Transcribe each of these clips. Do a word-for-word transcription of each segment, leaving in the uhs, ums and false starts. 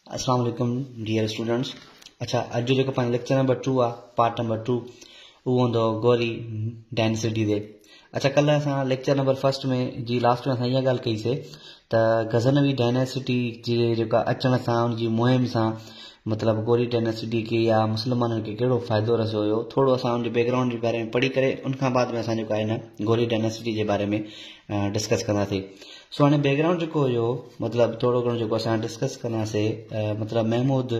अस्सलाम वालेकुम dear students. अच्छा, अॼु जो जेको पंहिंजो लेक्चर नंबर टू आहे, पार्ट नंबर टू, उहो हूंदो गौरी डायनेसिटी ते। अच्छा, कल्ह असां लेक्चर नंबर फर्स्ट में जी लास्ट में असां इहा ॻाल्हि कईसीं त गज़नवी डायनेसिटी जे जेका अचण सां उनजी मुहिम सां मतिलबु गौरी डायनेसिटी खे या मुस्लमाननि खे कहिड़ो फ़ाइदो रसियो हुयो, थोरो असां उनजे बैकग्राउंड जे बारे में पढ़ी करे उनखां बाद में असां जेको आहे न गौरी डायनेसिटी जे बारे में डिस्कस कंदासीं। सो हाणे बैकग्राउंड जेको हुयो मतिलबु थोरो घणो जेको असां डिस्कस कंदासीं, मतिलबु महमूद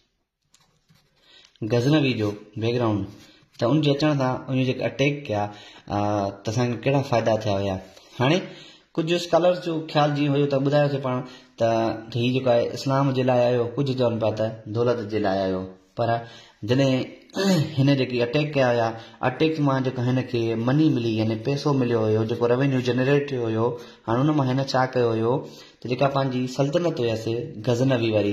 गज़नवी जो बैकग्राउंड, त उनजे अचण सां उन जेके अटैक कया त असांखे कहिड़ा फ़ाइदा थिया हुया। हाणे कुझु स्कॉलर्स जो ख़्यालु जीअं हुयो त ॿुधायोसीं पाण त हीउ जेको आहे इस्लाम जे लाइ आयो, कुझु चवनि पिया त दौलत जे लाइ आयो, पर जॾहिं हिन जेकी अटैक कया हुया, अटैक मां जेको हिन खे मनी मिली, यानी पैसो मिलियो हुयो, जेको रेवेन्यू जनरेट थियो हुयो, हाणे हुन मां हिन छा कयो हुयो त जेका पंहिंजी सल्तनत हुयसि गज़नवी वारी,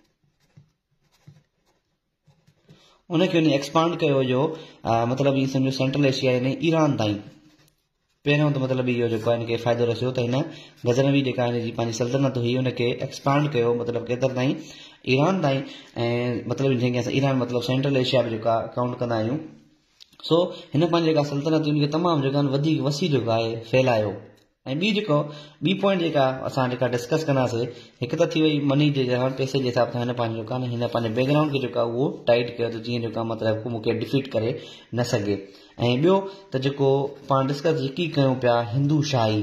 उनखे उन एक्सपांड कयो हुयो, मतिलबु ईअं सम्झो सेंट्रल एशिया यानी ईरान ताईं। पहिरियों त मतिलबु इहो जेको आहे हिनखे फ़ाइदो रसियो त हिन गज़नवी जेका हिन जी पंहिंजी सल्तनत हुई उनखे एक्सपांड कयो, मतिलबु केतिरे ताईं, ईरान ताईं। ऐं मतिलबु जंहिंखे असां ईरान मतिलबु सेंट्रल एशिया बि जेका काउंट कंदा आहियूं। सो हिन पंहिंजी जेका सल्तनत उनखे तमामु जेका वधीक वसी जेको आहे फैलायो। ऐं ॿी जेको ॿी पॉइंट जेका असां जेका डिस्कस कंदासीं, हिकु त थी वई मनी जे पैसे जे हिसाब सां हिन पंहिंजो जेको आहे हिन पंहिंजे बैकग्राउंड खे जेको आहे उहो टाइट कयो त जीअं जेको मतिलबु मूंखे डिफीट करे न सघे। ऐं ॿियो त जेको पाण डिस्कस यकी कयूं पिया, हिंदू शाही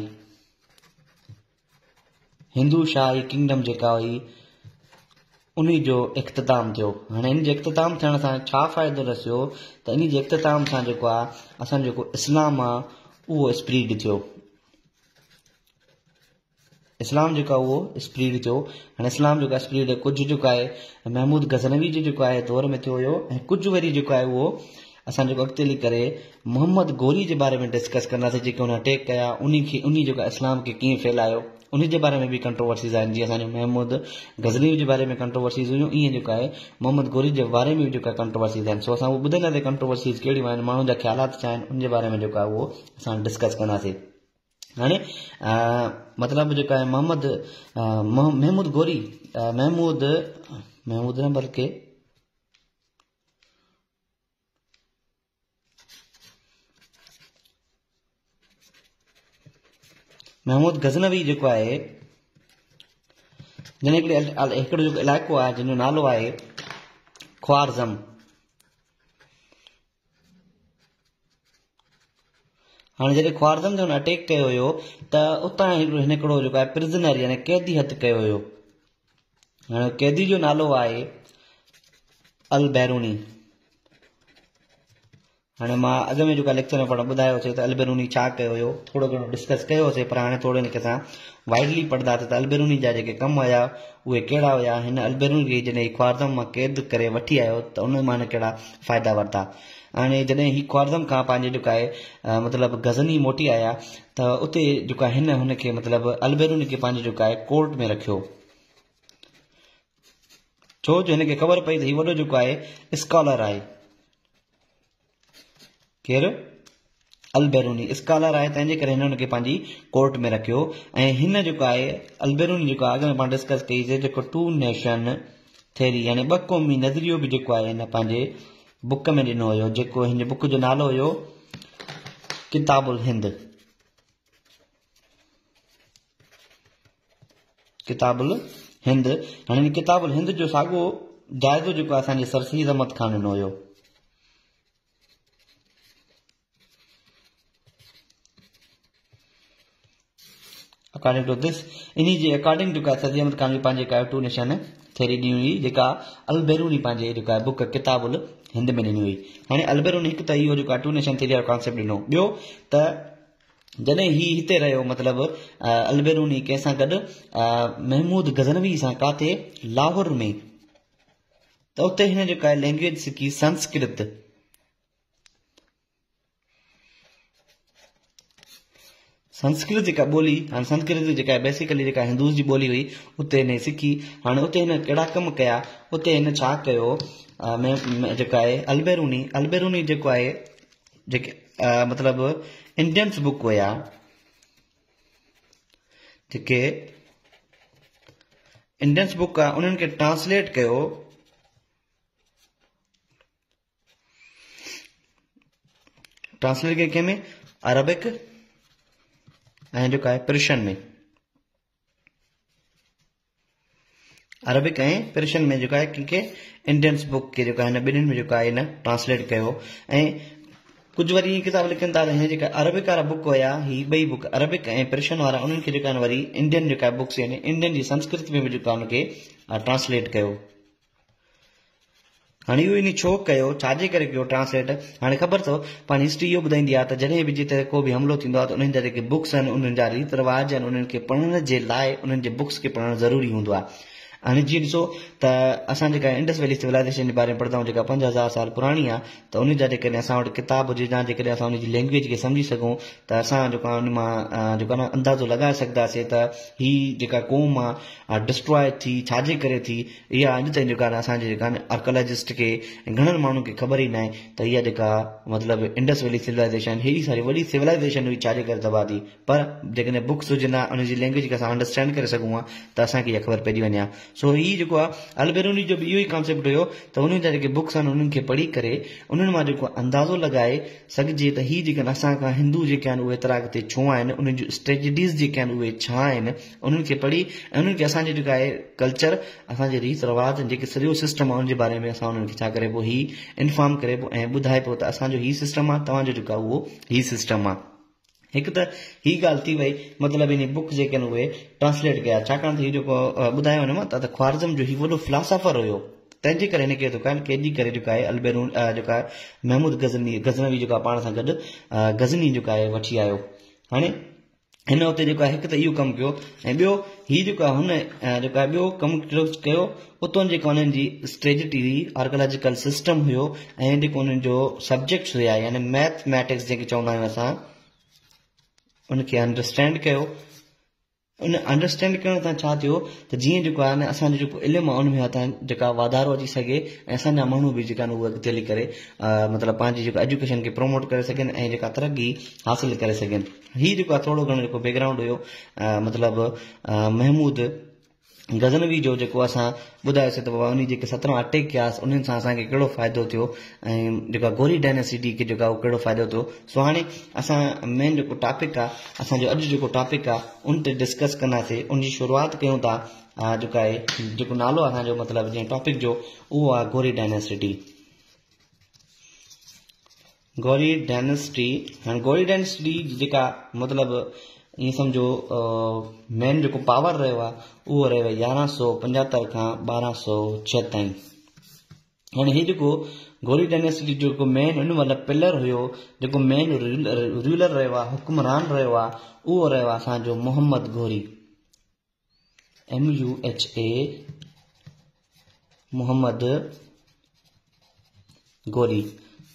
हिंदू शाही किंगडम जेका हुई उन जो इख़्तिताम थियो। हाणे इन जे इख़्तिताम थियण सां छा फ़ाइदो रसियो त इन जे इख़्तिताम सां जेको आहे असांजो जेको इस्लाम आहे उहो स्प्रीड थियो, इस्लाम जेको आहे उहो स्प्रीड थियो। हाणे इस्लाम जेको आहे स्प्रीड कुझु जेको आहे महमूद गज़नवी जो जेको आहे दौर में थियो हुयो, ऐं कुझु वरी जेको आहे उहो असां जेको अॻिते हली करे मोहम्मद गोरी जे बारे में डिस्कस कंदासीं, जेके हुन अटैक कया, उन खे उन जेका इस्लाम खे कीअं फैलायो, उन जे बारे में बि कंट्रोवर्सीज़ आहिनि। जीअं असांजो महमूद गज़नवी जे बारे में कंट्रोवर्सीज़ हुयूं, ईअं जेको आहे मोहम्मद गोरी जे बारे में बि जेका कंट्रोवर्सीज़ आहिनि। सो असां उहो ॿुधंदासीं कंट्रोवर्सीज़ कहिड़ियूं आहिनि, माण्हुनि जा ख़्यालात छा आहिनि, उन जे बारे में जेको आहे उहो असां डिस्कस कंदासीं। हाणे मतिलबु जेको आहे मोहम्मद महमूद गोरी महमूद महमूद न बल्कि महमूद गज़नवी जेको आहे, जन हिकिड़ो जेको इलाइक़ो आहे जंहिंजो नालो आहे ख्वारज़म। हाणे जॾहिं ख्वारज़म जो अटैक कयो हुयो त उतां हिकिड़ो हिन हिकिड़ो जेको आहे प्रिज़नर यानी कैदी हथु कयो हुयो। हाणे कैदी जो नालो आहे अल बैरूनी। हाणे मां अॻु में जेको लेक्चर में पाण ॿुधायोसीं त अल बैरूनी छा कयो हुयो, थोरो घणो डिस्कस कयोसीं, पर हाणे थोरो हिनखे असां वाइडली पढ़ंदासीं त अल बैरूनी जा जेके कम हुया उहे कहिड़ा हुया। हिन अल बैरूनी खे जॾहिं ख्वारज़म मां कैद करे वठी आयो त उन मां कहिड़ा फ़ाइदा वरिता। हाणे जॾहिं ही ख्वारज़म खां पंहिंजे जेको आहे मतिलबु गज़नी मोटी आया त उते जेको आहे हिन हुनखे मतिलबु अल बैरूनी खे पंहिंजो जेको आहे कोर्ट में रखियो, छो जो हिनखे ख़बर पई त हीउ वॾो जेको आहे स्कॉलर आहे। केरु? अल बैरूनी स्कॉलर आहे, तंहिंजे करे हिन हुनखे पंहिंजी कोर्ट में रखियो। ऐं हिन जेको आहे अल बैरूनी जेको आहे अॻु में पाण डिस्कस कईसीं, जेको टू नेशन थेरी यानी ॿ क़ौमी नज़रियो बि जेको आहे हिन पंहिंजे बुक में ॾिनो हुयो, जेको हिन बुक जो नालो हुयो किताबुल हिंद। किताबुल हिंद। हाणे किताबुल हिंद जो साॻियो जाइज़ो जेको आहे असांजे सर सईद अहमद ख़ान ॾिनो हुयो। अकॉर्डिंग टू दिस, इन्ही जे अकॉर्डिंग जेको आहे सर अहमद ख़ान पंहिंजे जेका टू नेशन थेरी ॾिनी हुई, जेका अल बैरूनी पंहिंजे जेका बुक किताबुल हिंद में ॾिनी हुई। हाणे अल बैरूनी हिकु त इहो जेको आहे टू नेशन थेरी वारो कॉन्सेप्ट ॾिनो। ॿियो त जॾहिं ही हिते रहियो मतिलबु अल बैरूनी कंहिंसां गॾु महमूद गज़नवी सां काथे लाहौर में, त उते हिन जेका आहे लैंग्वेज सिखी संस्कृत। संस्कृत जेका ॿोली, हाणे संस्कृत जेका आहे बेसिकली जेका हिंदूस जी ॿोली हुई, उते हिन सिखी। हाणे उते हिन कहिड़ा कम कया, उते हिन छा कयो जेका आहे अल बैरूनी अल बैरूनी जेको आहे जेके मतिलबु इंडियंस बुक हुया, जेके इंडियंस बुक आहे उन्हनि खे ट्रांसलेट कयो ट्रांसलेट कयो कंहिंमें अरबिक ऐं जेको आहे पर्शियन में अरबिक ऐं पर्शियन में जेको आहे कंहिंखे इंडियंस बुक खे जेको आहे हिन ॿिन्हिनि में जेको आहे हिन ट्रांसलेट कयो ऐं कुझु वरी किताब लिखनि था त हिन जेका अरबिक वारा बुक हुया ही ॿई बुक अरबिक ऐं पर्शियन वारा उन्हनि खे जेका आहिनि वरी इंडियन जेका बुक्स आहिनि इंडियन जी संस्कृत में बि जेको आहे उनखे ट्रांसलेट कयो हाणे इहो इन छो कयो छाजे करे कयो ट्रांसलेट हाणे ख़बर अथव पाण हिस्ट्री इहो ॿुधाईंदी आहे त जॾहिं बि जिते को बि हमिलो थींदो आहे त उन्हनि जा जेके बुक्स आहिनि उन्हनि जा रीत रिवाज आहिनि उन्हनि खे पढ़ण जे लाइ उन्हनि जे बुक्स खे पढ़णु ज़रूरी हूंदो आहे हाणे जीअं ॾिसो त असां जेका इंडस वैली सिविलाइज़ेशन जे बारे में पढ़ंदा आहियूं जेका पंज हज़ार साल पुराणी आहे त उन जा जेकॾहिं असां वटि किताब हुजे या जेकॾहिं असां उनजी लैंग्वेज खे सम्झी सघूं त असां जेको आहे उन मां जेको आहे अंदाज़ो लॻाए सघंदासीं त हीअ जेका क़ौम आहे डिस्ट्रॉय थी छाजे करे थी इहा अॼु ताईं जेका आहे असांजे जेका आर्कोलॉजिस्ट खे ऐं घणनि माण्हुनि खे ख़बर ई न आहे त इहा जेका मतिलबु इंडस वैली सिविलाइज़ेशन हेॾी सारी वॾी सिविलाइज़ेशन हुई छाजे करे तबाह थी पर जेकॾहिं बुक्स हुजनि हा उनजी लैंग्वेज खे असां अंडरस्टैंड करे सघूं हा त असांखे इहा ख़बर पइजी वञे हा सो हीअ जेको आहे अलबेरूनी जो बि इहो ई कॉन्सेप्ट हुयो त उन्हनि जा जेके बुक्स आहिनि उन्हनि खे पढ़ी करे उन्हनि मां जेको अंदाज़ो लॻाए सघिजे त हीअ जेके असां खां हिंदू जेके आहिनि उहे तराक ते छो आहिनि उन्हनि जूं स्ट्रेटजीस जेके आहिनि उहे छा आहिनि उन्हनि खे पढ़ी ऐं उन्हनि खे असांजे जेका आहे कल्चर असांजे रीत रिवाज जेके सॼो सिस्टम आहे उनजे बारे में असां उन्हनि खे छा करे पोइ हीअ इंफॉर्म करे पोइ ऐं ॿुधाए पियो त असांजो हीअ सिस्टम आहे तव्हांजो जेको आहे उहो हीअ सिस्टम आहे हिकु त हीअ ॻाल्हि थी वई मतिलबु इन बुक जेके आहिनि उहे ट्रांसलेट कया छाकाणि त हीअ जेको ॿुधायो वञे मां त ख्वारिज़म जो हीअ वॾो फिलासफर हुयो तंहिंजे करे हिनखे जेको आहे केॾी करे जेको आहे अलबेरून जेको आहे महमूद गज़नी गज़नवी जेको आहे पाण सां गॾु गज़नी जेको आहे वठी आयो हाणे हिन उते जेको आहे हिकु त इहो कमु कयो ऐं ॿियो हीअ जेको आहे हुन जेको आहे ॿियो कमु कयो उतां जेको उन्हनि जी स्ट्रेटजी हुई आर्कोलॉजिकल सिस्टम हुयो ऐं जेको उन्हनि जो सब्जेक्ट्स हुया यानी मैथमैटिक्स जेके चवंदा आहियूं असां उनखे अंडरस्टैंड कयो उन अंडरस्टैंड करण सां छा थियो त जीअं जेको आहे न असांजो जेको इल्मु आहे उन में असां जेका वाधारो अची सघे ऐं असांजा माण्हू बि जेका आहिनि उहे अॻिते हली करे मतिलबु पंहिंजी जेको एजुकेशन खे प्रमोट करे सघनि ऐं जेका तरक़ी हासिल करे सघनि हीअ जेको आहे थोरो घणो जेको बैकग्राउंड हुयो मतिलबु महमूद गज़नवी जो जेको असां ॿुधायोसीं त बाबा उन जेके सत्रहं अटैक कयासीं उन्हनि सां असांखे कहिड़ो फ़ाइदो थियो ऐं जेका गोरी डायनेसिटी खे जेका कहिड़ो फ़ाइदो थियो सो हाणे असां मेन जेको टॉपिक आहे असांजो अॼु जेको टॉपिक आहे उन ते डिस्कस कंदासीं उनजी शुरूआति कयूं था जेको आहे जेको नालो आहे असांजो मतिलबु जीअं टॉपिक जो उहो आहे गोरी डायनेसिटी गोरी डायनेसिटी हाणे गोरी डायनेसिटी जेका मतिलबु ईअं सम्झो मेन जेको पावर रहियो आहे उहो रहियो आहे यारहं सौ पंजहतरि खां ॿारहं सौ छह ताईं हाणे हीउ जेको गोरी डायनेसिटी जेको मेन उन महिल पिलर हुयो जेको मेन रूलर रहियो आहे हुक्मरान रहियो आहे उहो रहियो आहे असांजो Mohammad Ghori M U H A Mohammad Ghori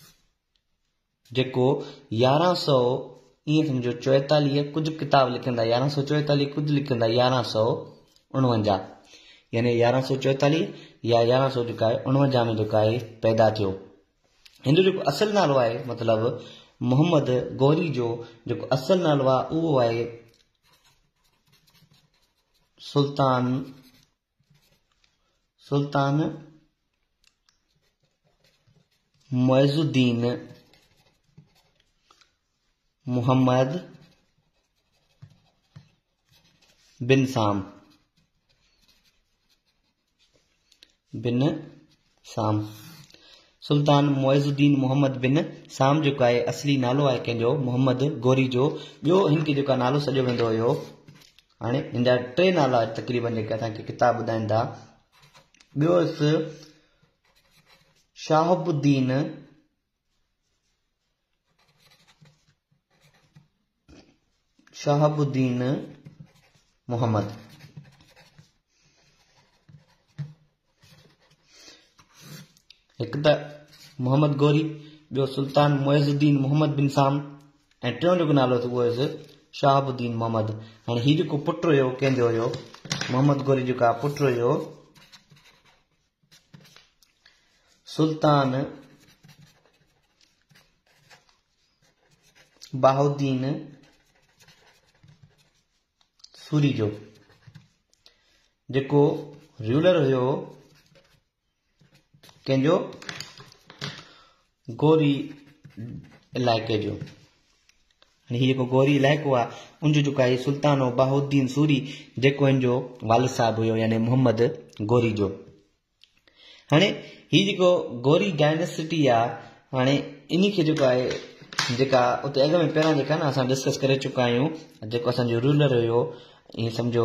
जेको यारहं सौ ईअं सम्झो चोएतालीह कुझु किताब लिखंदा यारहं सौ चोएतालीह कुझु लिखंदा यारहं सौ उणवंजाह यानी यारहं सौ चोएतालीह या यारहं सौ जेका आहे उणवंजाह में जेका आहे पैदा थियो हिन जो जेको असुलु नालो आहे मतिलबु मोहम्मद गोरी जो जेको असुलु नालो आहे उहो आहे सुल्तान सुल्तान मुइज़ुद्दीन मोहम्मद बिन साम बिन साम सुल्तान मुइज़ुद्दीन मोहम्मद बिन साम जेको आहे असली नालो आहे कंहिंजो मोहम्मद गोरी जो ॿियो हिनखे जेको नालो सॼो वेंदो हुयो हाणे हिन जा टे नाला तक़रीबन जेके असांखे किताब ॿुधाइनि था ॿियो हुयुसि शाहबुद्दीन शाहबुद्दीन मोहम्मद हिकु त मोहम्मद गोरी ॿियो सुल्तान मुइज़ुद्दीन मोहम्मद बिन साम ऐं टियों जेको नालो उहो हुयुसि शाहबुद्दीन मोहम्मद हाणे हीउ जेको पुटु हुयो कंहिंजो हुयो मोहम्मद गोरी जेको आहे पुटु हुयो सुल्तान बाहुद्दीन सूरी जो जेको रूलर हुयो कंहिंजो गोरी इलाइक़े जो। हाणे हीउ जेको गोरी इलाइक़ो आहे उनजो जेको आहे सुल्तान हो बहाउद्दीन सूरी जेको हिन जो वालिद साहिबु हुयो यानी मोहम्मद गोरी जो। हाणे हीउ जेको गोरी डायनेसिटी आहे हाणे इन खे जेको आहे जेका उते अॻ में पहिरां जेका न असां डिस्कस करे चुका आहियूं जेको असांजो रूलर हुयो ईअं सम्झो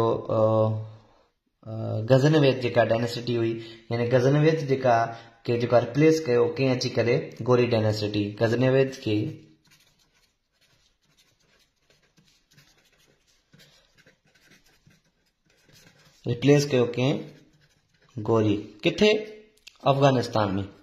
गज़नवेद जेका डायनेसिटी हुई यानी गज़नवेद जेका के जेका रिप्लेस कयो कंहिं अची करे गोरी डायनेसिटी गज़नवेद खे रिप्लेस कयो कंहिं गोरी किथे अफगानिस्तान में।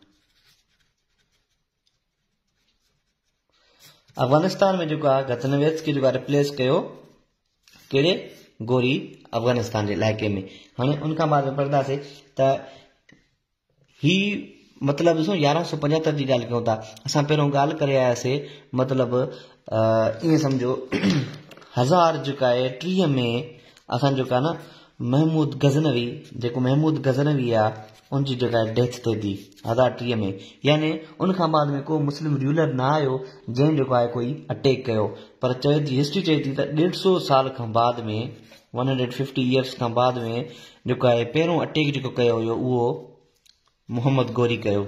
अफगानिस्तान में जेको आहे गज़नवेद खे जेको आहे रिप्लेस कयो कहिड़े गोरी अफगानिस्तान जे इलाइक़े में। हाणे उनखां बाद पढ़ंदासीं त ही मतिलबु ॾिसो यारहं सौ पंजहतरि जी ॻाल्हि कयूं था। असां पहिरियों ॻाल्हि करे आयासीं मतिलबु ईअं सम्झो हज़ार जेका आहे टीह में असां जेका आहे न महमूद गज़नवी जेको महमूद गज़नवी आहे उनजी जेका आहे डेथ थिए थी हज़ार टीह में यानी उनखां बाद में को मुस्लिम रूलर न आयो जंहिं जेको आहे कोई अटैक कयो। पर चए थी हिस्ट्री चए थी त ॾेढ सौ साल खां बाद में वन हंड्रेड फिफ्टी ईयर्स खां बाद में जेको आहे पहिरियों अटैक जेको कयो हुयो उहो मोहम्मद गोरी कयो।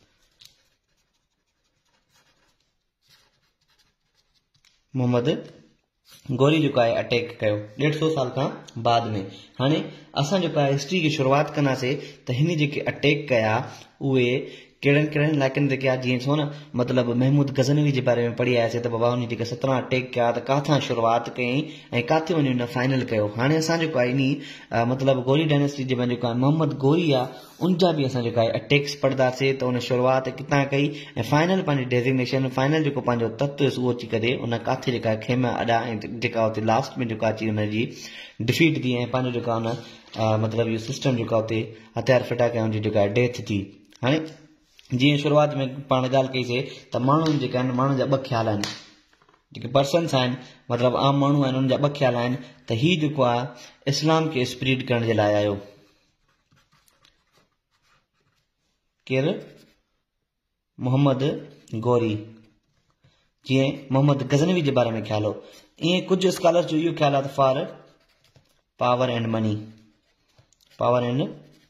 मोहम्मद गोरी जेको आहे अटैक कयो ॾेढ सौ साल खां बाद में। हाणे असां जेको आहे हिस्ट्री की शुरूआत कंदासीं त हिन जेके अटैक कया उहे कहिड़नि कहिड़नि इलाइक़नि ते कया जीअं छो न मतिलबु महमूद गज़नवी जे बारे में पढ़ी आयासीं त बाबा हुन जेके सत्रहं अटैक कया त किथां शुरूआत कयईं ऐं किथे वञी हुन फाइनल कयो। हाणे असां जेको आहे इन मतिलबु गोरी डायनेसिटी जे जेको आहे मोहम्मद गोरी आहे उनजा बि असां जेको आहे अटैक्स पढ़ंदासीं त उन शुरूआत किथां कई ऐं फाइनल पंहिंजी डेज़िग्नेशन फाइनल जेको पंहिंजो तत्व उहो अची करे उन किथे जेका खेमा अॾा ऐं जेका उते लास्ट में जेका अची हुनजी डिफीट थी ऐं पंहिंजो जेका हुन मतिलबु इहो सिस्टम जेका उते हथियार फिटा कया हुनजी जेका आहे डेथ थी। हाणे जीअं शुरूआत में पाण ॻाल्हि कईसीं त माण्हुनि जेका आहिनि माण्हुनि जा ॿ ख़्याल आहिनि जेके पर्सन्स आहिनि मतिलबु आम माण्हू आहिनि उनजा ॿ ख़्याल आहिनि त हीउ जेको आहे इस्लाम खे स्प्रेड करण जे लाइ आयो। केरु मोहम्मद गोरी जीअं मोहम्मद गज़नवी जे बारे में ख़्याल हो ईअं कुझु स्कॉलर्स जो इहो ख़्याल आहे त for power and money power and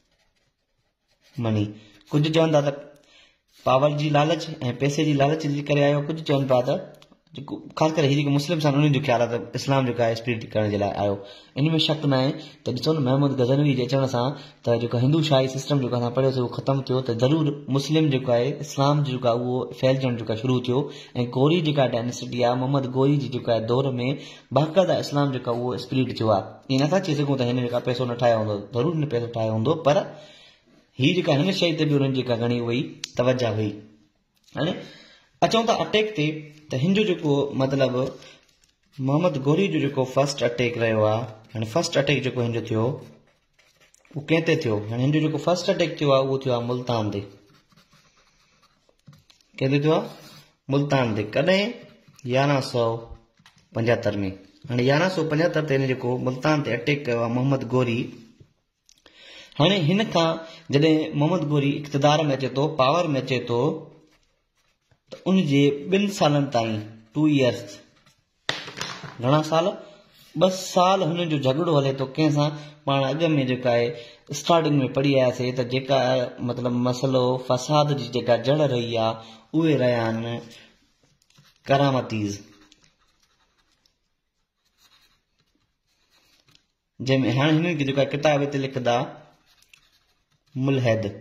money कुझु चवनि था त पावर जी लालच ऐं पैसे जी लालच जे करे आयो कुझु चवनि पिया त जेको ख़ासि करे हीअ जेके मुस्लिम्स आहिनि उन्हनि जो ख़्यालु आहे त इस्लाम जेको आहे स्प्रेड करण जे लाइ आयो। इन में शक न आहे त ॾिसो न महमूद गज़नवी जे अचण सां त जेको हिंदू शाही सिस्टम जेको असां पढ़ियोसीं उहो ख़तमु थियो त ज़रूरु मुस्लिम जेको आहे इस्लाम जेको आहे उहो फैलजणु जेको आहे शुरू थियो ऐं गोरी जेका डायनेसिटी आहे मोहम्मद गोरी जी जेका आहे दौर में बाक़ाइदा इस्लाम जेका उहो स्प्रेड थियो आहे। ईअं नथा चई सघूं त हिन जेका पैसो न ठाहियो हूंदो ज़रूरु हिन पैसो ठाहियो हूंदो पर हीअ जेका हिन शइ ते बि हुननि जेका घणी हुई तवजा हुई। हाणे अचूं था अटैक ते त हिन जो जेको मतिलबु मोहम्मद गोरी जो जेको फर्स्ट अटैक रहियो आहे हाणे फर्स्ट अटैक जेको हिन जो थियो उहो कंहिं ते थियो। हाणे हिन जो जेको फर्स्ट अटैक थियो आहे उहो थियो आहे मुल्तान ते। कंहिं ते थियो आहे मुल्तान ते कॾहिं यारहं सौ पंजहतरि में। हाणे यारहं सौ पंजहतरि ते हिन जेको मुल्तान ते अटैक कयो आहे मोहम्मद गोरी। हाणे हिन खां जॾहिं मोहम्मद गोरी इक़्तिदार में अचे थो पावर में अचे थो त उनजे ॿिनि सालनि ताईं टू इयर्स घणा साल ॿ साल हुननि जो झगड़ो हले थो कंहिंसां पाण अॻ में जेका आहे स्टार्टिंग में पढ़ी आयासीं त जेका मतिलबु मसइलो फ़साद जी जेका जड़ रही आहे उहे रहिया आहिनि करामतीज़ जंहिंमें हाणे हिननि खे जेका किताब हिते लिखंदा मुलहद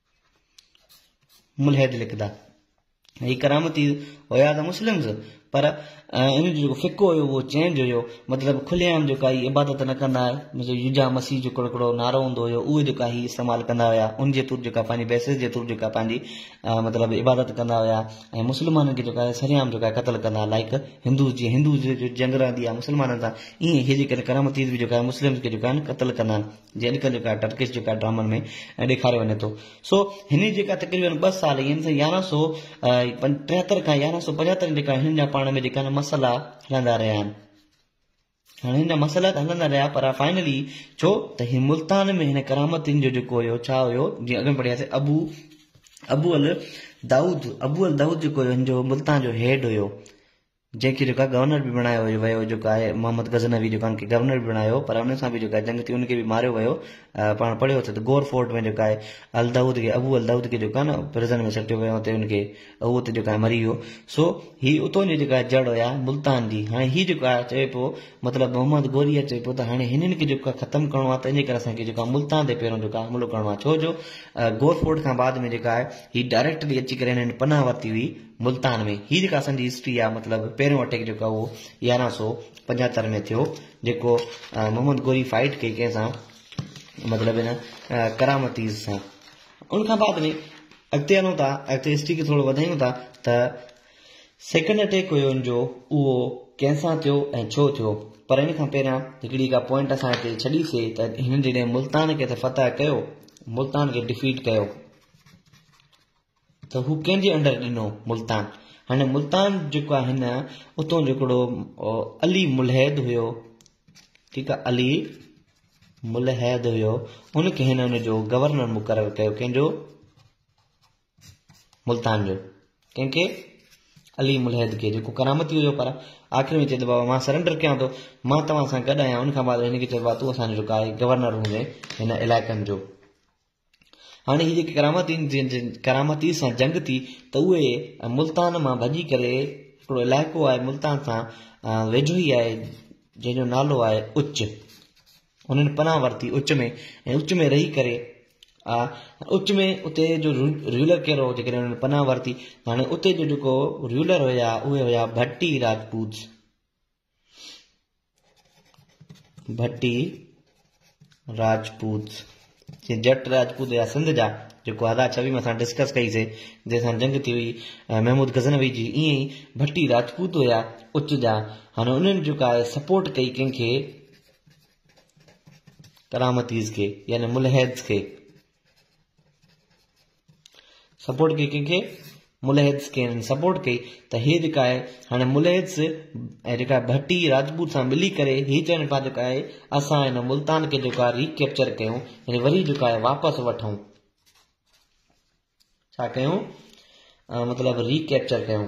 मुलहद लिखंदा ही करामती हुया त मुस्लिम्स पर इन जो जेको फिको हुयो उहो चेंज हुयो मतिलबु खुलेआम जेका ही इबादत न कंदा युजा मसीह जो हिकिड़ो नारो हूंदो हुयो उहे जेका ही इस्तेमालु कंदा हुया उन जे थ्रू जेका पंहिंजी बेसिस जे थ्रू जेका पंहिंजी मतिलबु इबादत कंदा हुया ऐं मुस्लमाननि खे जेका सरेआम जेका क़तल कंदा लाइक हिंदू जीअं हिंदू जो जंग रहंदी आहे मुस्लमाननि सां ईअं इहे जेके करामतीज़ बि जेका आहे मुस्लिम्स खे जेका आहिनि क़तल कंदा आहिनि जीअं अॼुकल्ह जेका टर्किश जेका ड्रामनि में ॾेखारियो वञे थो। सो हिन जेका तक़रीबन ॿ साल यानी यारहं सौ टेहतरि खां यारहं सौ पंजहतरि जेका हिननि जा पाण में जेका मसइला हलंदा रहिया आहिनि हाँ हिन मसइला त हलंदा रहिया पर फाइनली छो त हिन मुल्तान में हिन करामतिन जो जेको हुयो छा हुयो जीअं अॻु में पढ़ियासीं अबू अबू अल दाऊद अबू अल दाऊद जेको हुयो हिन जो मुल्तान जो हेड हुयो जंहिंखे जेको आहे गवर्नर बि बणायो वियो जेको आहे मोहम्मद गज़नवी जेको आहे गवर्नर बि बणायो पर हुन सां बि जेको आहे जंग थी उनखे बि मारियो वियो पाण पढ़ियो त गोर फोर्ट में जेको आहे अल दाऊद खे अबू अल दाऊद खे जेको आहे न प्रिज़न में सटियो वियो हुते हुनखे उहो हुते जेको आहे मरी वियो सो ही उतां जी जेका जड़ हुया मुल्तान जी हाणे हीउ जेको आहे चए पियो मतिलबु मोहम्मद गोरीअ चए पियो त हाणे हिननि खे जेको आहे ख़तमु करिणो आहे त इन करे असांखे जेको आहे मुल्तान ते पहिरियों जेको आहे हमिलो करिणो आहे छो जो गोर फोर्ट खां बाद में जेका आहे हीउ डायरेक्टली अची करे हिननि पनाह वरिती हुई मुल्तान में हीअ जेका असांजी हिस्ट्री आहे मतिलबु पहिरियों अटैक जेको आहे उहो यारहं सौ पंजहतरि में थियो जेको मोहम्मद गोरी फाइट कई कंहिंसां मतिलबु हिन करामतीज़ सां उनखां बाद में अॻिते हलूं था अॻिते हिस्ट्री खे थोरो वधायूं था त सेकेंड अटैक हुयो हिन जो उहो कंहिंसां थियो ऐं छो थियो पर इन खां पहिरियां हिकिड़ी का पॉइंट असां हिते छॾीसीं त हिन जॾहिं मुल्तान खे त फतह कयो मुल्तान खे डिफीट कयो त हू कंहिंजे अंडर ॾिनो मुल्तान हाणे मुल्तान जेको आहे हिन उतां जो हिकिड़ो अली मुलहैद हुयो ठीकु आहे अली मुलहैद हुयो उनखे हिन हुनजो गवर्नर मुक़ररु कयो कंहिंजो मुल्तान जो कंहिंखे अली मुलहैद खे जेको करामती हुयो पर आख़िर में चए थो बाबा मां सरेंडर कयां थो मां तव्हां सां गॾु आहियां उनखां बाद हिनखे चइबो आहे तूं असांजो जेको आहे गवर्नर हूंदे हिन इलाइक़नि जो हाणे हीअ जेकी करामती करामती सां जंग थी त उहे मुल्तान मां भॼी करे हिकिड़ो इलाइक़ो आहे मुल्तान सां वेझो ई आहे जंहिंजो नालो आहे उच उन्हनि पनाह वरिती उच में ऐं उच में रही करे उच में उते जो रूलर कहिड़ो हो जेकॾहिं उन्हनि पनाह वरिती हाणे उते जो जेको रूलर हुया उहे हुया भट्टी राजपूत भट्टी राजपूत जट राजपूत हुया सिंध जा जेको हज़ार छवीह में असां डिस्कस कईसीं जंहिंसां जंग थी हुई महमूद गज़नवी जी ईअं ई भट्टी राजपूत हुया उच जा हाणे उन्हनि जेको आहे सपोर्ट कई कंहिंखे करामतीज़ खे यानी मुलहैद खे सपोर्ट कई कंहिंखे मुलहैद खे सपोर्ट कई त हीअ जेका आहे हाणे मुलहैद ऐं जेका भट्टी राजपूत सां मिली करे हीअ चवनि पिया जेका आहे असां हिन मुल्तान खे जेको आहे रीकैप्चर कयूं यानी वरी जेको आहे वापसि वठूं छा कयूं मतिलबु रीकैप्चर कयूं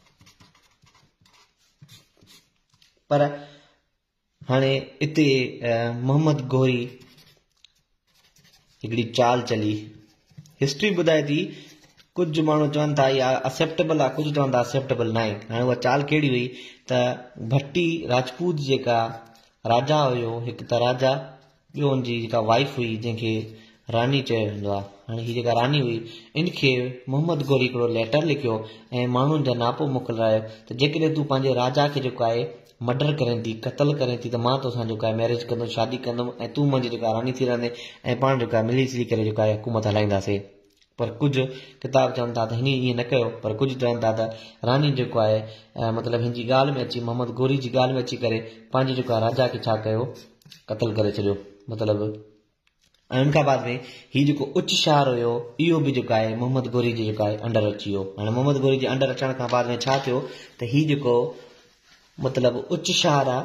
पर हाणे हिते मोहम्मद गोरी हिकिड़ी चाल चली हिस्ट्री ॿुधाए थी कुझु माण्हू चवनि था इहा एक्सेप्टेबल आहे कुझु चवनि था एक्सेप्टेबल न आहे हाणे उहा चाल कहिड़ी हुई त भट्टी राजपूत जेका राजा हुयो हिकु त राजा ॿियो हुनजी जेका वाइफ हुई जंहिंखे रानी चयो वेंदो आहे हाणे हीअ जेका रानी हुई इनखे मोहम्मद गोरी हिकिड़ो लेटर लिखियो ऐं माण्हुनि जा नापो मोकिलायो त जेकॾहिं तूं पंहिंजे राजा खे जेको आहे मर्डर करें थी क़तल करें थी त मां तोसां जेको आहे मैरिज कंदुमि शादी कंदुमि ऐं तूं मुंहिंजी जेका रानी थी रहंदे ऐं पाण जेको आहे मिली जुली करे जेको आहे हुकूमत हलाईंदासीं पर कुझु किताब चवनि था त हिन ईअं न कयो पर कुझु चवनि था त रानी जेको आहे मतिलबु हिन जी ॻाल्हि में अची मोहम्मद गोरी जी ॻाल्हि में अची करे पंहिंजे जेको आहे राजा खे छा कयो क़तल करे छॾियो मतिलबु ऐं उनखां बाद में हीउ जेको उच्च शहर हुयो इहो बि जेको आहे मोहम्मद गोरी जे जेको आहे अंडर अची वियो हाणे मोहम्मद गोरी जे अंडर अचण खां बाद में छा थियो त हीउ जेको मतिलबु उच्च शहर आहे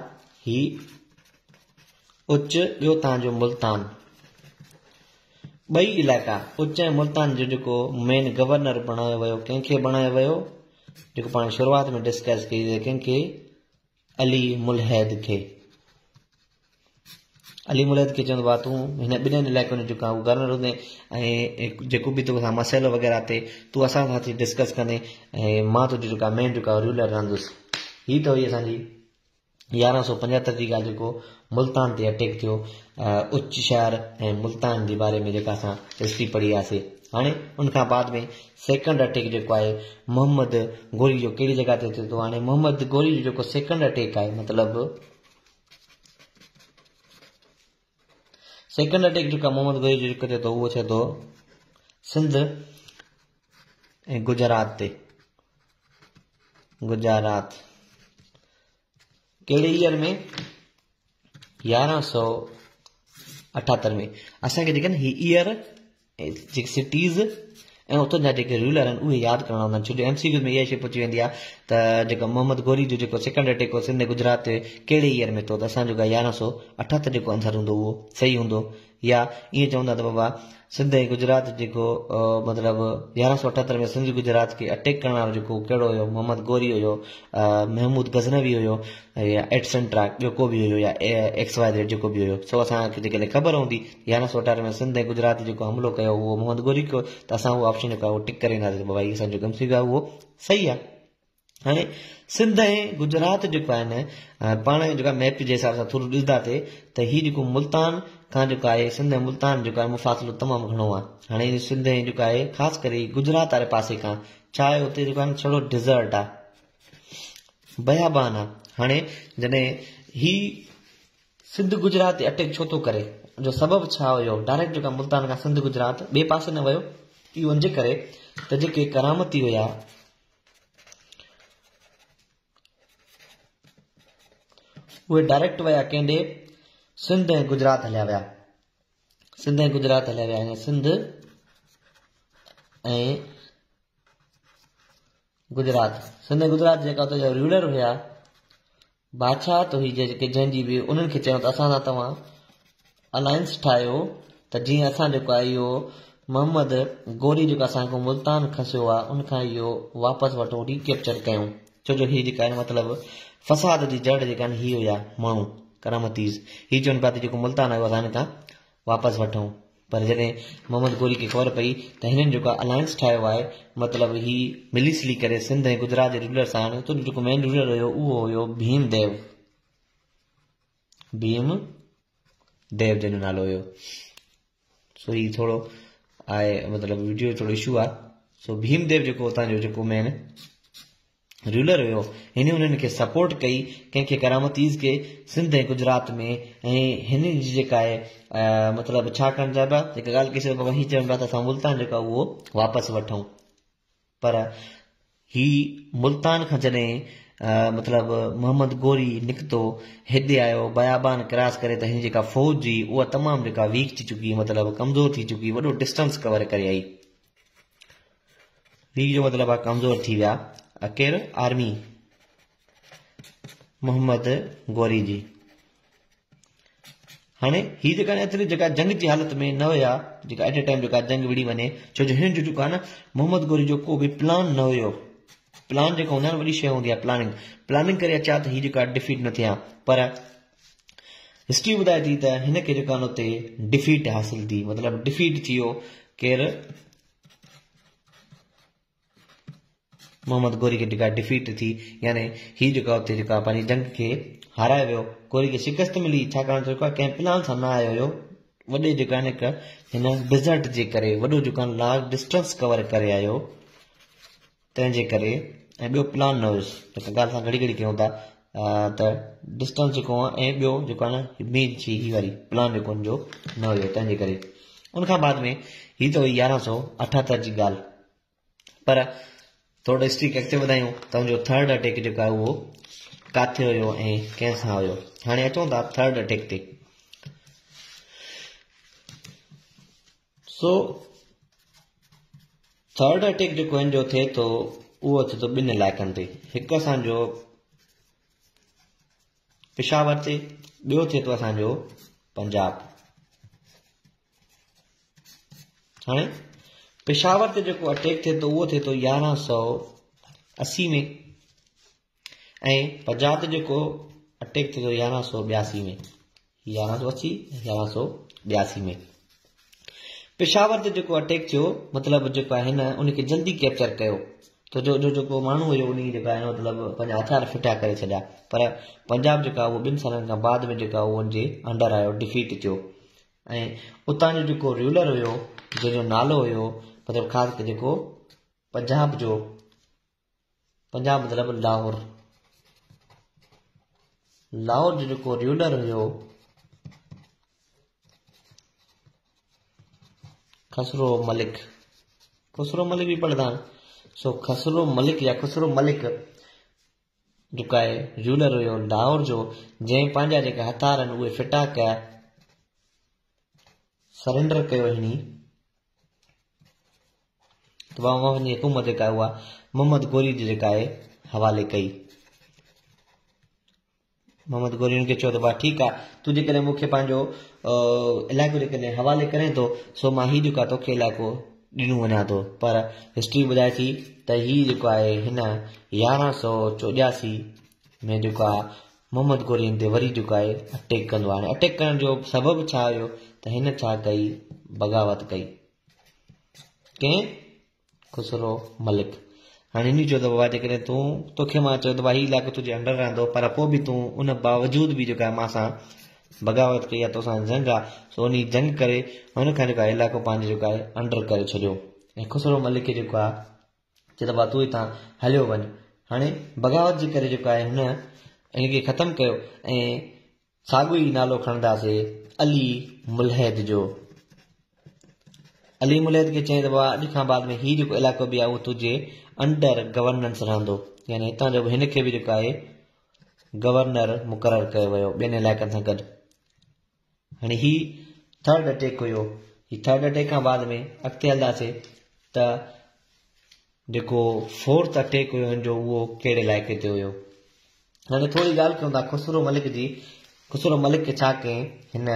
हीउ उच्च ॿियो तव्हांजो मुल्तान ॿई इलाइक़ा उच्च ऐं मुल्तान जो जेको मेन गवर्नर बणायो वियो कंहिंखे बणायो वियो जेको पाण शुरूआत में डिस्कस कई कंहिंखे अली मुलहैद खे अली मुलहैद खे चवंदो आहे तूं हिन ॿिन्हिनि इलाइक़नि जो जेका गवर्नर हूंदे ऐं जेको बि तोखां मसइलो वग़ैरह ते तूं असां सां डिस्कस कंदे ऐं मां तुंहिंजो जेका मेन जेका रूलर रहंदुसि हीअ त हुई असांजी यारहं सौ पंजहतरि जी ॻाल्हि जेको मुल्तान ते अटैक थियो उच्च शहर ऐं मुल्तान जे बारे में जेका असां हिस्ट्री पढ़ी हुआसीं हाणे उनखां बाद में सेकेंड अटैक जेको आहे मोहम्मद गोरी जो कहिड़ी जॻह ते थिए थो हाणे मोहम्मद गोरी जो जेको सेकेंड अटैक आहे मतिलबु सेकेंड अटैक जेको मोहम्मद गोरी जो जेको थिए थो उहो थिए थो सिंध ऐं गुजरात ते गुजरात कहिड़े ईयर में यारहं सौ अठहतरि में असांखे जेके न ही ईयर जेके सिटीज़ ऐं उतां जा जेके रूलर आहिनि उहे यादि करणा हूंदा आहिनि, छो जो एमसीक्यू में इहा शइ पुछी वेंदी आहे त जेका मोहम्मद गोरी जो जेको सेकेंड अटैक हो सिंध गुजरात ते कहिड़े ईयर में थियो, त असांजो यारहं सौ अठहतरि जेको आंसर हूंदो उहो सही हूंदो। या ईअं चवंदा त बाबा सिंध ऐं गुजरात जेको मतिलबु यारहं सौ अठहतरि में सिंध गुजरात खे अटैक करण वारो जेको कहिड़ो हुयो, मोहम्मद गोरी हुयो, महमूद गज़नवी हुयो, या एटसेंट्रा ॿियो को बि हुयो, या एक्स वाय ज़ेड जेको बि हुयो। सो असांखे जेकॾहिं ख़बर हूंदी यारहं सौ अठारह में सिंध ऐं गुजरात जेको हमलो कयो उहो मोहम्मद गोरी कयो, त असां उहो ऑप्शन जेको आहे उहो टिक करे ईंदासीं बाबा हीअ असांजो कम सी आहे उहो सही आहे। हाणे सिंध ऐं गुजरात जेको आहे न पाण जेका मैप जे हिसाब सां थोरो ॾिसंदासीं त हीउ जेको मुल्तान खां जेको आहे सिंध ऐं मुल्तान जेको आहे मुफ़ासिलो तमामु घणो आहे। हाणे सिंध ऐं जेको आहे ख़ासि करे गुजरात वारे पासे खां छा आहे हुते जेको आहे थोरो डिज़र्ट आहे, बयाबान आहे। हाणे जॾहिं ही सिंध गुजरात ते अटैक छो थो करे, जो सबबु छा हुयो, डायरेक्ट जेका मुल्तान खां सिंध गुजरात ॿिए पासे न वियो, इहो इंजे करे त जेके करामती हुया उहे डायरेक्ट विया कंहिंॾे सिंध ऐं गुजरात हलिया विया, सिंध ऐं गुजरात हलिया विया, सिंध ऐं गुजरात सिंध ऐं गुजरात जेका हुते जा रूलर हुया, बादशाह त हुई जेके जंहिंजी बि, उन्हनि खे चयो त असां सां तव्हां अलायंस ठाहियो त जीअं असां जेको आहे इहो मोहम्मद गोरी जेको असांखे मुल्तान खसियो आहे उनखां इहो वापसि वठूं, रिकेप्चर कयूं। छो जो हीअ जेका आहे मतिलबु फसाद जी जड़ जेका आहिनि हीअ हुया माण्हू करामतीज़, हीअ चवनि पिया त जेको मुल्तान आयो असां हिन खां वापसि वठूं। पर जॾहिं मोहम्मद गोरी खे ख़बर पई त हिननि जेको अलायंस ठाहियो आहे मतिलबु ही मिली सिली करे सिंध ऐं गुजरात जे रूलर सां, हुते जेको मेन रूलर हुयो उहो हुयो भीम देव, भीम देव जंहिंजो नालो हुयो। सो ही थोरो आहे मतिलबु वीडियो थोरो इशू आहे। सो भीम देव जेको हुतां जो जेको मेन रूलर हुयो, हिन उन्हनि खे सपोर्ट कई कंहिंखे करामतीज़ खे सिंध ऐं गुजरात में, ऐं हिन जी जेका आहे मतिलबु छा करणु चाहिनि पिया, जेका ॻाल्हि कई बाबा हीअ चवनि पिया त असां मुल्तान जेको आहे उहो वापसि वठूं। पर ही मुल्तान खां जॾहिं मतिलबु मोहम्मद गोरी निकितो हेॾे आयो बयाबान क्रॉस करे, त हिन जेका फ़ौज जी उहा तमामु जेका वीक थी चुकी, मतिलबु कमज़ोर थी चुकी, वॾो डिस्टेंस कवर करे आई। वीक जो मतिलबु आहे कमज़ोर थी विया केरु, आर्मी मोहम्मद गोरी जी। हाणे ही जेका एतिरी जेका जंग जी हालत में न हुया, जेका एट ए टाइम जेका जंग विड़ी वञे, छो जो हिननि जो जेको आहे न मोहम्मद गोरी जो को बि प्लान न हुयो। प्लान जेको हूंदा आहिनि वॾी शइ हूंदी आहे, प्लानिंग प्लानिंग करे अचा त हीअ जेका डिफीट न थिया, पर हिस्ट्री ॿुधाए थी त हिन खे जेका हुते डिफीट हासिल थी, मतिलबु डिफीट थी वियो केरु, मोहम्मद गोरी खे जेका डिफीट थी, यानी हीअ जेका हुते जेका पंहिंजी जंग खे हाराए वियो, गोरी खे शिकस्त मिली, छाकाणि त जेको कंहिं प्लान सां न आयो हुयो, वॾे जेका हिन हिन डिज़र्ट जे करे वॾो जेको लार्ज डिस्टेंस कवर करे आयो, तंहिंजे करे, ऐं ॿियो प्लान न हुयुसि, जेका ॻाल्हि असां घड़ी घड़ी कयूं था त डिस्टेंस जेको आहे, ऐं ॿियो जेको आहे न मेन शइ हीअ वारी प्लान जेको हुनजो न हुयो, तंहिंजे करे उनखां बाद में हीअ त हुई यारहं सौ अठहतरि जी ॻाल्हि। पर थोरो हिस्ट्री खे अॻिते वधायूं त हुनजो थर्ड अटैक जेको आहे उहो किथे हुयो ऐं कंहिंसां हुयो। हाणे अचूं था थर्ड अटैक ते। सो थर्ड अटैक जेको हिन जो थिए थो उहो थिए थो ॿिनि इलाइक़नि ते, हिकु असांजो पिशावर ते, ॿियो थिए थो असांजो पंजाब। हाणे पिशावर ते जेको अटैक थिए थो उहो थिए थो यारहं सौ असी में, ऐं पंजाब ते जेको अटैक थिए थो यारहं सौ ॿियासी में, यारहं सौ असी यारहं सौ ॿियासी में। पिशावर ते जेको अटैक थियो मतिलबु जेको आहे हिन उनखे जल्दी कैप्चर कयो, त जो जो जेको माण्हू हुयो उन जेका आहे मतिलबु पंहिंजा हथियार फिटा करे छॾिया, पर पंजाब जेका उहो ॿिनि सालनि खां बाद में जेका उहो हुनजे अंडर आयो, डिफीट थियो। ऐं उतां जो जेको रूलर हुयो जंहिंजो नालो हुयो मतिलबु ख़ासि करे जेको पंजाब जो, पंजाब मतिलबु लाहौर, लाहौर जो जेको रूलर हुयो खसरो मलिक, खसरो मलिक भी पढ़दा। सो खसरो मलिक या खसरो मलिक जेका आहे रूलर हुयो लाहौर जो, जंहिं पंहिंजा जेका हथियार आहिनि उहे फिटा कया, सरेंडर कयो हिनी, त बाबा जी हुकूमत जेका उहा मोहम्मद गोरी जी जेका आहे हवाले कई। मोहम्मद गोरी खे चयो त भाउ ठीकु आहे, तूं जेकॾहिं मूंखे पंहिंजो इलाइक़ो जेकॾहिं हवाले करे थो सो मां हीउ जेको आहे तोखे इलाइक़ो ॾिनो वञा थो। पर हिस्ट्री ॿुधाए थी त हीउ जेको आहे हिन यारहं सौ चोॾियासी में जेको आहे मोहम्मद गोरी ते वरी जेको आहे अटैक कंदो आहे। अटैक करण जो सबबु छा हुयो त हिन छा कई, बग़ावत कई। कंहिं? खुसरो मलिक। हाणे हिन चयो त बाबा जेकॾहिं तूं तोखे मां चयो त भाई हीउ इलाइक़ो तुंहिंजे अंडर रहंदो, पर पोइ बि तूं उन बावजूद बि जेका आहे मां सां बग़ावत कई आहे, तोसां जंग आहे, सो उन जंग करे हुन खां जेको आहे इलाइक़ो पंहिंजो जेको आहे अंडर करे छॾियो। ऐं खुसरो मलिक खे जेको आहे चए त भाउ तूं हितां हलियो वञ। हाणे बग़ावत जे करे जेको आहे हुन इनखे ख़तमु कयो ऐं साॻियो ई नालो खणंदासीं अली मुलहद जो। अली मुलहद खे चई त बाबा अॼु खां बाद में हीउ जेको इलाइक़ो बि आहे उहो तुंहिंजे अंडर गवर्नेंस रहंदो, यानी हितां जो हिनखे बि जेको आहे गवर्नर मुक़ररु कयो वियो ॿियनि इलाइक़नि सां गॾु। हाणे ही थर्ड अटैक हुयो। ही थर्ड अटैक खां बाद में अॻिते हलंदासीं त जेको फोर्थ अटैक हुयो हिनजो उहो कहिड़े इलाइक़े ते हुयो। हाणे थोरी ॻाल्हि कयूं था खुसरो मलिक जी। खुसरो मलिक खे छा कयईं हिन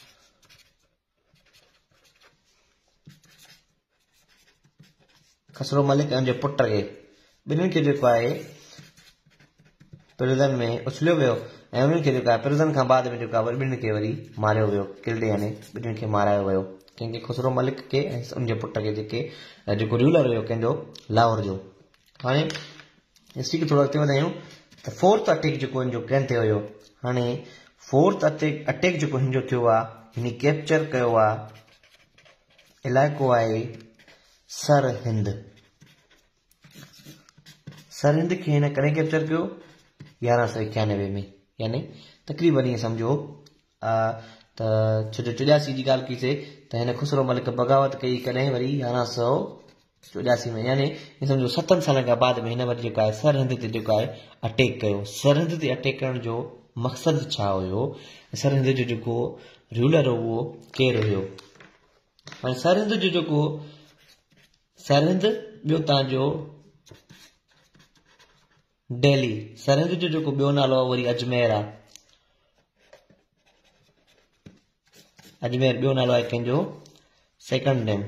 खुसरो मलिक ऐं हुनजे पुट खे ॿिन्हिनि खे जेको आहे प्रिज़न में उछलियो वियो ऐं उन्हनि खे जेको आहे प्रिज़न खां बाद में जेको आहे वरी ॿिन्हिनि खे वरी मारियो वियो, किल्ड यानी ॿिन्हिनि खे मारायो वियो। कंहिंखे खुसरो मलिक खे ऐं उनजे पुट खे जेके जेको रूलर हुयो कंहिंजो लाहौर जो। हाणे हिस्ट्री खे थोरो अॻिते वधायूं त फोर्थ अटैक जेको हिनजो कंहिं ते हुयो। हाणे फोर्थ अटैक अटैक जेको हिनजो थियो आहे हिन कैप्चर कयो आहे इलाइक़ो आहे सरहिंद। सरहिंद खे हिन कॾहिं कैप्चर कयो? यारहं सौ इक्यानवे में, यानी तक़रीबन ईअं सम्झो त छो जो चौरासी जी ॻाल्हि कईसीं त हिन खुसरो मलिक बग़ावत कई कॾहिं वरी यारहं सौ चौरासी में, यानी ईअं सम्झो सतनि सालनि खां बाद में हिन वरी जेको आहे सरहिंद ते जेको आहे अटैक कयो। सरहिंद ते अटैक करण जो मक़सदु छा हुयो? सरहिंद जो जेको रूलर हो उहो केरु हुयो? हाणे सरहिंद जो जेको सरहिंद ॿियो तव्हांजो दिल्ली। सरहिंद जो जेको ॿियो नालो आहे वरी अजमेर आहे। अजमेर ॿियो नालो आहे कंहिंजो सेकंड नेम।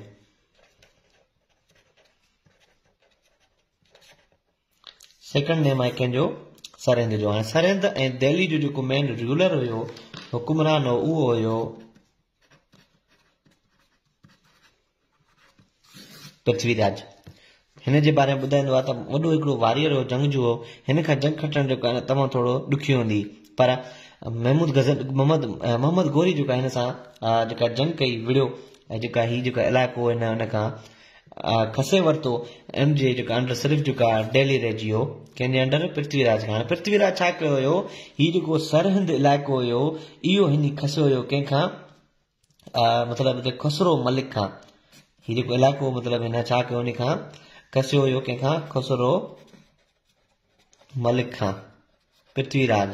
सेकंड नेम आहे कंहिंजो सरहिंद जो। हाणे सरहिंद ऐं दिल्ली जो जेको मेन रूलर हुयो हुकुमरान हो उहो हुयो पृथ्वीराज। हिन जे बारे में ॿुधाईंदो आहे त वॾो हिकिड़ो वॉरियर हो, जंगजू हो। हिन खां जंग खटण जेको आहे तमामु थोरो ॾुखियो हूंदी, पर महमूद गज़न मोहम्मद मोहम्मद गोरी जेको आहे हिन सां जेका जंग कई विड़ियो ऐं जेका हीउ जेका इलाइक़ो हिन हुन खां खसे वरितो। हिन जे जेका अंडर सिर्फ़ु जेका दिल्ली रहिजी वियो कंहिंजे अंडर? पृथ्वीराज खां। हाणे पृथ्वीराज छा कयो हुयो? हीउ जेको सरहिंद इलाइक़ो हुयो इहो हिन खसियो हुयो कंहिंखां? मतिलबु खुसरो मलिक खां। हीउ जेको इलाइक़ो मतिलबु हिन छा कयो हुन खां खसियो हुयो कंहिंखां? खुसरो मलिक खां। पृथ्वीराज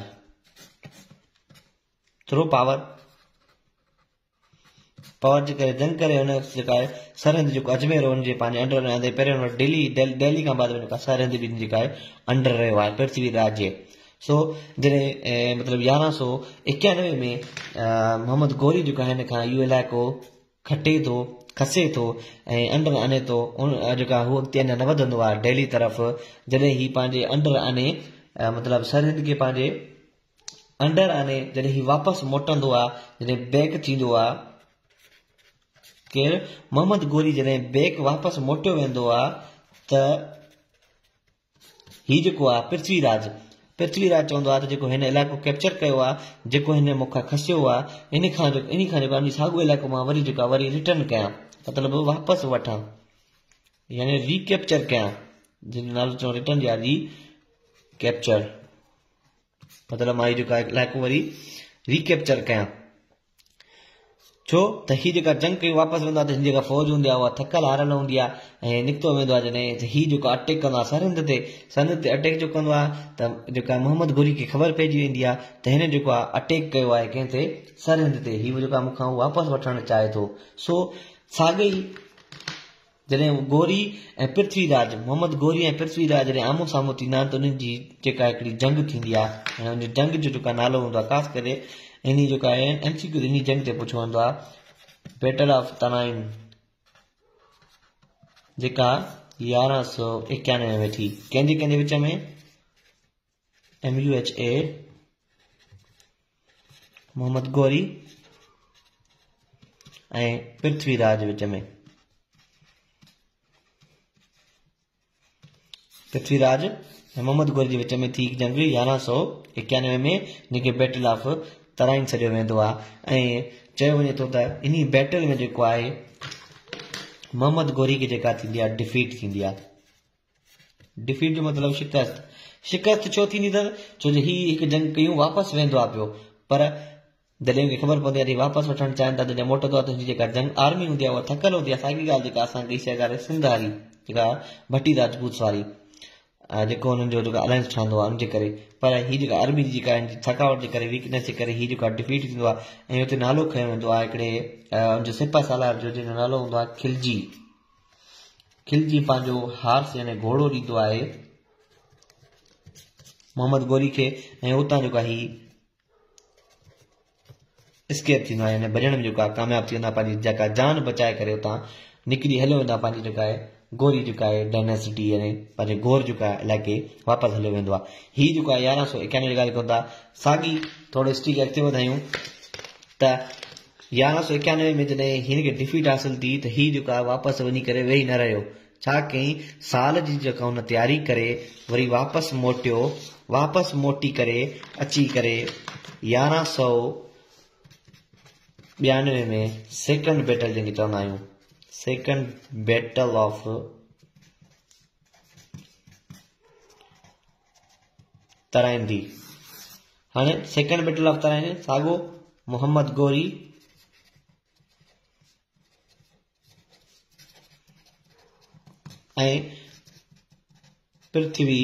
थ्रो पावर पावर जे करे जंग करे हुन जेका आहे सरहिंद जेको अजमेर हो हुनजे पंहिंजे अंडर रहंदे पहिरियों दिल्ली दिल्ली खां बाद में जेका सरहिंद बि जेका आहे अंडर रहियो आहे पृथ्वीराज जे। सो जॾहिं मतिलबु यारहं सौ इक्यानवे में मोहम्मद गोरी जेको आहे हिन खां इहो इलाइक़ो खटे थो, खसे थो ऐं अंडर आने थो, जेका हू अॻिते अञा न वधंदो आहे दिल्ली तरफ़। जॾहिं हीउ पंहिंजे अंडर आने मतिलबु सरहिंद खे पंहिंजे अंडर आने जॾहिं हीउ वापसि मोटंदो आहे, जॾहिं बैक थींदो आहे, केरु? मोहम्मद गोरी जॾहिं बैक वापसि मोटियो वेंदो आहे त हीउ जेको आहे पृथ्वीराज पृथ्वीराज चवंदो आहे त जेको हिन इलाइक़ो कैप्चर कयो आहे, जेको हिन मूंखां खसियो आहे, इन खां इन खां जेको साॻियो इलाइक़ो मां वरी जेको आहे वरी रिटर्न कयां, मतिलबु वापसि वठां, यानी रीकैप्चर कयां, जंहिंजो नालो चऊं रिटर्न या री कैप्चर, मतिलबु मां जेको आहे इलाइक़ो वरी रीकैप्चर कयां। छो त हीअ जेका जंग कई वापसि वेंदो आहे त हिन जेका फ़ौज हूंदी आहे उहा थकल हारल हूंदी आहे ऐं निकितो वेंदो आहे। जॾहिं हीउ जेको अटैक कंदो आहे सरहिंद ते सरहिंद ते अटैक जो कंदो आहे त जेका मोहम्मद गोरी खे ख़बर पइजी वेंदी आहे त हिन जेको आहे अटैक कयो आहे कंहिं ते? सरहिंद ते। हीउ जेका मूंखां वापसि वठणु चाहे थो। सो साॻई जॾहिं गोरी ऐं पृथ्वीराज मोहम्मद गोरी ऐं पृथ्वीराज जॾहिं आम्हूं साम्हूं थींदा आहिनि त उन्हनि जी जेका हिकिड़ी जंग थींदी आहे ऐं उन जंग जो जेका नालो हूंदो आहे ख़ासि करे इन जेका आहे एमसीक्यू इन जंग ते पुछियो वेंदो आहे बैटल ऑफ तनाइन जेका यारहं सौ इक्यानवे में थी कंहिंजे कंहिंजे विच में M U H A Mohammad Ghori ऐं पृथ्वीराज विच में पृथ्वीराज ऐं मोहम्मद गोरी जे विच में थी जंग यारहं सौ इक्यानवे में इनखे बैटल ऑफ तराइन सॾियो वेंदो आहे ऐं चयो वञे थो त इन बैटल में जेको आहे मोहम्मद गोरी खे जेका थींदी आहे डिफीट थींदी आहे। डिफीट जो मतिलबु शिकस्त शिकस्त छो थींदी अथसि छो जो हीअ हिकु जंग कयूं वापसि वेंदो आहे पियो पर जॾहिं खे ख़बर पवंदी आहे वापसि वठणु चाहिनि था जॾहिं मोटंदो आहे त हुनजी जेका जंग आर्मी हूंदी आहे उहा थकल हूंदी आहे। साॻी ॻाल्हि जेका असां कई शइ सिंध वारी जेका भट्टी राजपूत वारी जेको हुननि जो जेको अलायंस ठहंदो आहे उनजे करे पर हीअ जेका आर्मी जी जेका थकावट जे करे वीकनेस जे करे हीअ जेको डिफीट थींदो आहे ऐं हुते नालो खयो वेंदो आहे हिकिड़े हुनजो सिपा सालार जो जंहिंजो नालो हूंदो आहे खिलजी खिलजी पंहिंजो हार्स यानी घोड़ो ॾींदो आहे मोहम्मद गोरी खे ऐं उतां जेको आहे हीअ स्केप थींदो आहे यानी भॼण में जेको आहे कामयाबु थी वेंदो आहे पंहिंजी जेका जान बचाए करे उतां निकिरी हलियो वेंदो आहे पंहिंजी जेका आहे गोरी जेका आहे डायनेसिटी यानी पंहिंजे घोर जेका इलाइक़े वापसि हलियो वेंदो आहे। हीअ जेको आहे यारहं सौ इक्यानवे जी ॻाल्हि कयूं था साॻी थोरो हिस्ट्री खे अॻिते वधायूं त यारहं सौ इक्यानवे में जॾहिं हिनखे डिफीट हासिल थी त हीअ जेको आहे वापसि वञी करे वेही न रहियो छा कयईं साल जी जेका हुन तयारी करे वरी वापसि मोटियो वापसि मोटी करे अची करे यारहं सौ ॿियानवे में सेकंड बैटल जंहिंखे चवंदा आहियूं सेकंड बैटल ऑफ तराइन थी। हाणे सेकंड बैटल ऑफ तराइन साॻो मोहम्मद गोरी ऐं पृथ्वी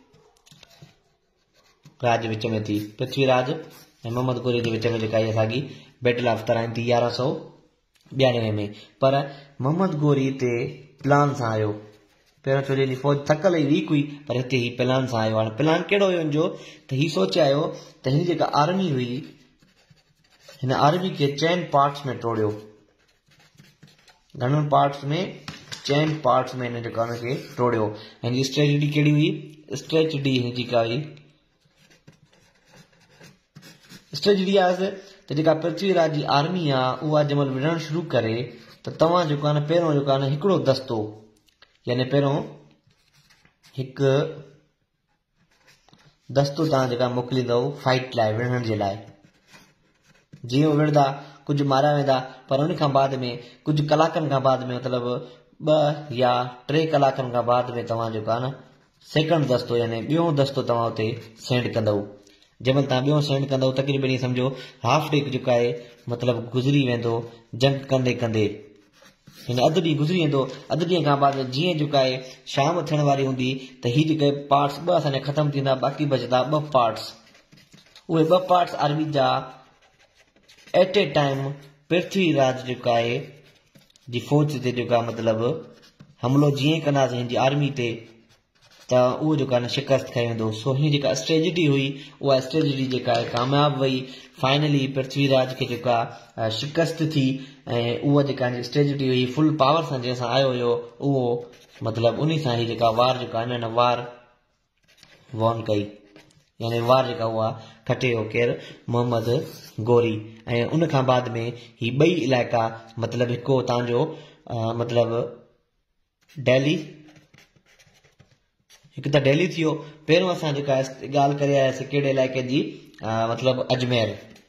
राज विच में थी पृथ्वीराज ऐं मोहम्मद गोरी जे विच में जेका आहे साॻी बैटल ऑफ तराइन थी यारहं सौ ॿियानवे में पर मोहम्मद गोरी ते प्लान सां आयो पहिरियों छो जो फौज थकल हुई वीक हुई पर हिते ही प्लान सां आयो। हाणे प्लान कहिड़ो हुयो जो त हीउ सोचे आयो त हिन जेका आर्मी हुई हिन आर्मी खे चइनि पार्ट्स में तोड़ियो घणनि पार्ट्स में चइनि पार्ट्स में हिन जेका हुनखे तोड़ियो। हिन जी स्ट्रेटजी कहिड़ी हुई स्ट्रेटजी हिन जी का हुई स्ट्रेटजी आहे त जेका पृथ्वीराज जी आर्मी आहे उहा जंहिं महिल विढ़णु शुरू करे त तव्हां जेको आहे न पहिरियों जेको आहे न हिकिड़ो दस्तो यानी पहिरियों हिकु दस्तो तव्हां जेका मोकिलींदव फाइट लाइ विढ़ण जे लाइ जीअं विढ़ंदा कुझु मारिया वेंदा पर उन खां बाद में कुझु कलाकनि खां बाद में मतिलबु ॿ या टे कलाकनि खां बाद में तव्हां जेको आहे न सेकंड दस्तो यानी ॿियों दस्तो तव्हां हुते सेंड कंदव। जंहिंमहिल तव्हां ॿियो सेंड कंदव तक़रीबन ईअं सम्झो हाफ डे जेको आहे मतिलबु गुज़री वेंदो जंग कंदे कंदे हिन अधु ॾींहुं गुज़री वेंदो अधु ॾींहं खां बाद जीअं जेका आहे शाम थियण वारी हूंदी त हीअ जेके पार्ट्स ॿ असांजा ख़तमु थींदा बाक़ी बचंदा ॿ पार्ट्स उहे ॿ पार्ट्स आर्मी जा एट ए टाइम पृथ्वीराज जेका आहे जी फौज ते जेका मतिलबु हमिलो जीअं कंदासीं हिन जी आर्मी ते त उहो जेको आहे न शिकस्त खाई वेंदो। सो हीअ जेका स्ट्रेटजी हुई उहा स्ट्रेटजी जेका आहे कामयाबु वई फाइनली पृथ्वीराज खे जेका शिकस्त थी ऐं उहा जेका स्ट्रेटजी हुई फुल पावर सां जंहिंसां आयो हुयो उहो मतिलबु उन सां ई जेका वार जेका आहे न वार वॉन कई यानी वार जेका उहा खटे हो केरु मोहम्मद गोरी ऐं उन खां बाद में ही ॿई इलाइक़ा मतिलबु हिकु तव्हांजो मतिलबु दिल्ली हिकु त दिल्ली थी वियो पहिरियों असां जेका ॻाल्हि करे आयासीं कहिड़े इलाइक़े जी मतिलबु अजमेर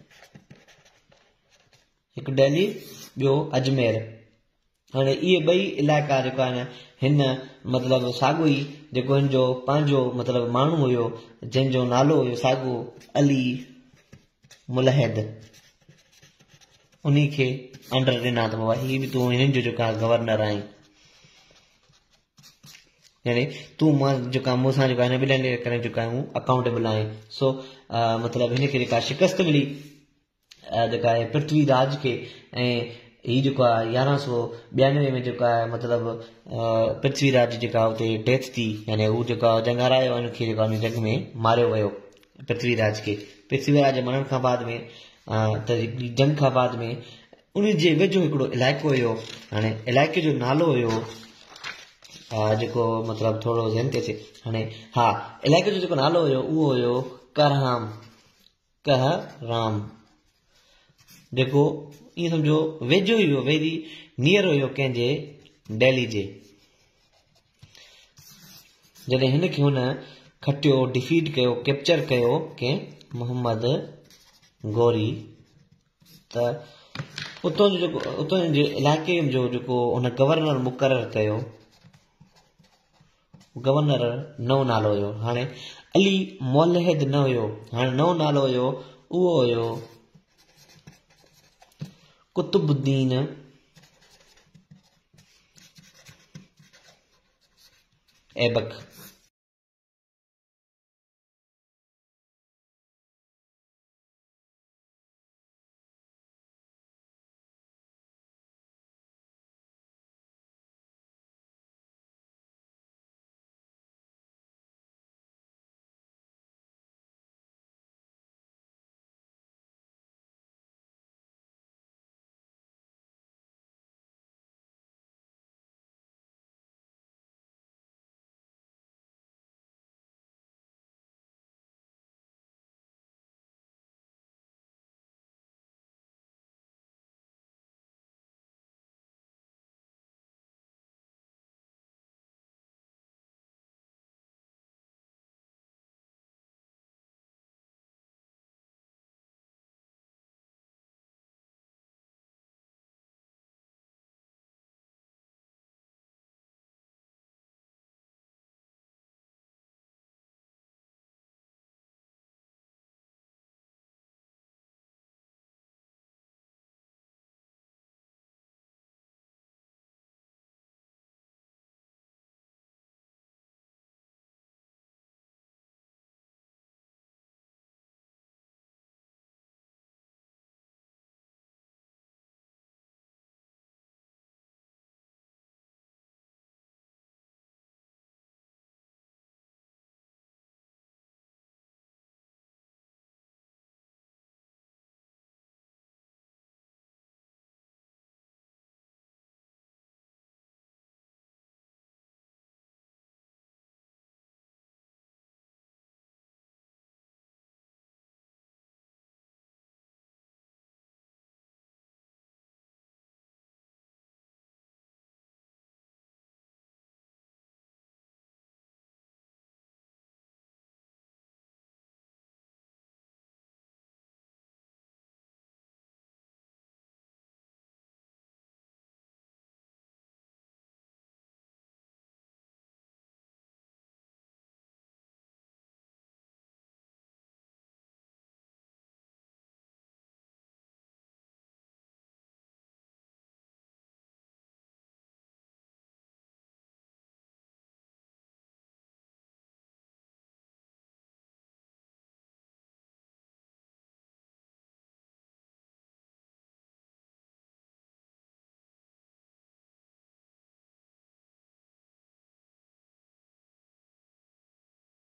हिकु दिल्ली ॿियो अजमेर। हाणे इहे ॿई इलाइक़ा जेका आहिनि हिन मतिलबु साॻियो ई जेको हिन जो पंहिंजो मतिलबु माण्हू हुयो जंहिंजो नालो हुयो साॻियो अली मुलहिद उन खे अंडर ॾिना त बाबा हीअ बि तूं हिननि जो जेका गवर्नर आहीं यानी तूं मां जेका मूंसां जेका हिन ॿिन्हिनि करे जेका आहियूं अकाउंटेबल आहीं। सो मतिलबु हिन खे जेका शिकस्त मिली जेका आहे पृथ्वीराज खे ऐं ही जेको आहे यारहं सौ ॿियानवे में जेको आहे मतिलबु पृथ्वीराज जेका हुते डेथ थी यानी हू जेका जंग हारायो हुनखे जेका हुन जंग में मारियो वियो पृथ्वीराज खे। पृथ्वीराज जे मरण खां बाद में त जंग खां बाद में उन जे वेझो हिकिड़ो इलाइक़ो हुयो। हाणे इलाइक़े जो नालो हुयो जेको मतिलबु थोरो ज़हन थे अचे हाणे हा इलाइक़े जो जेको नालो हुयो उहो हुयो करहाम कहराम जेको ईअं सम्झो वेझो ई हुयो वेरी नियर हुयो कंहिंजे दिल्ली जे। जॾहिं हिनखे हुन खटियो डिफीट कयो कैप्चर कयो कंहिं मोहम्मद गौरी त उतां जो जेको उतां जे इलाइक़े जो जेको हुन गवर्नर मुक़ररु कयो गवर्नर नओं नालो हुयो। हाणे अली मोलहिद न हुयो हाणे नओं नालो हुयो उहो हुयो कुतुबुद्दीन ऐबक।